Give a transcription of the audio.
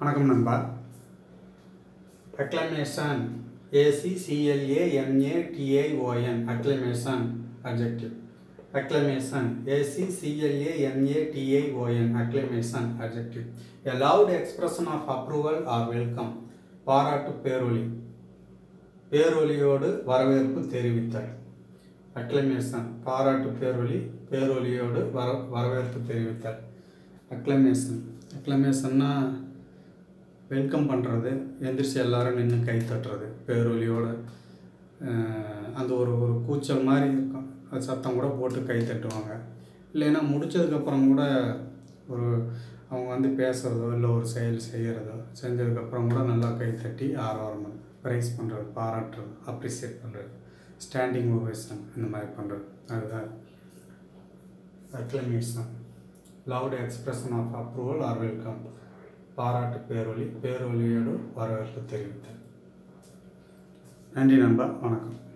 வணக்கம் நண்பா. acclamation acclamation acclamation adjective. acclamation acclamation adjective. A loud expression of approval or welcome. பாராட்டு பேரொலி, பேரொலியோடு வரவேற்பு தெரிவித்தல். acclamation பாராட்டு பேரொலி, பேரொலியோடு வரவேற்பு தெரிவித்தல். acclamationனா வெல்கம் பண்ணுறது, எந்திரிச்சு எல்லோரும் நின்று கை தட்டுறது, பேரொலியோடு அந்த ஒரு கூச்சல் மாதிரி இருக்கும். அது சத்தம் கூட போட்டு கை தட்டுவாங்க. இல்லைன்னா முடித்ததுக்கப்புறம் கூட அவங்க பேசுகிறதோ இல்லை ஒரு செயல் செய்கிறதோ செஞ்சதுக்கப்புறம் கூட நல்லா கை தட்டி ஆரவாரம் ப்ரைஸ் பண்ணுறது, பாராட்டுறது, அப்ரிஷியேட் பண்ணுறது, ஸ்டாண்டிங் ஓவேஷன் இந்த மாதிரி பண்ணுறது. அதுதான் acclamation. Loud expression of approval or welcome. பாராட்டு பேரொலி, பேரொலியோடு வரவேற்பு தெரிவித்தல். நன்றி நண்பா, வணக்கம்.